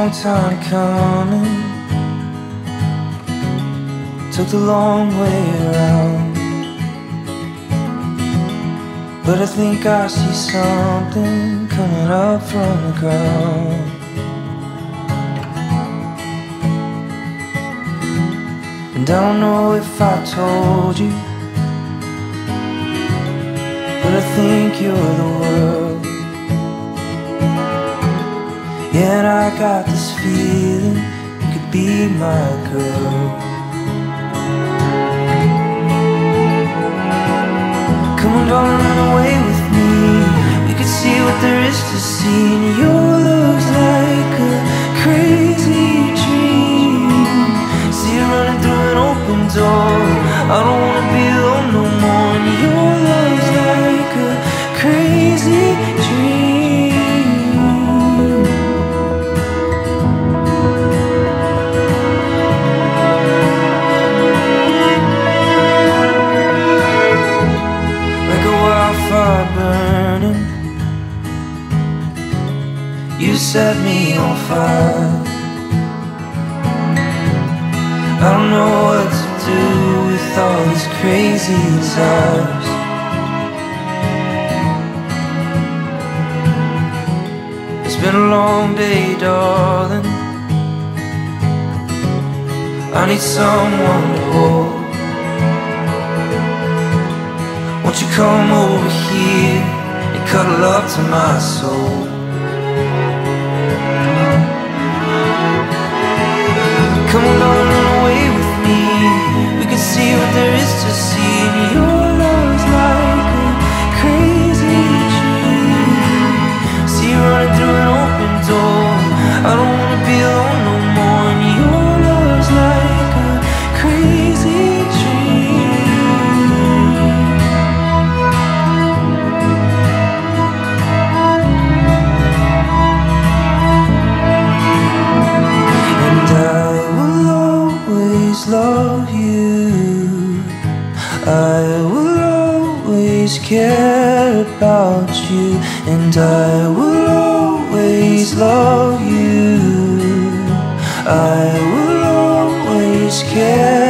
long time coming, took the long way around, but I think I see something coming up from the ground. And I don't know if I told you, but I think you're the world. Yeah, and I got this feeling you could be my girl. Come on, darling, run away with me. We could see what there is to see, and your love's like a crazy dream. See it running through an open door. I don't wanna be alone no more, and your love's like a crazy dream. Like a wildfire burning, you set me on fire. I don't know what to do with all these crazy desires. It's been a long day, darling. I need someone to hold. Won't you come over here and cuddle up to my soul? Come on, darling, run away with me. We can see what there is to see, and your love's like a crazy dream. See you running through an open door. I don't wanna be alone no more, and your love's like a crazy love you. I will always care about you, and I will always love you. I will always care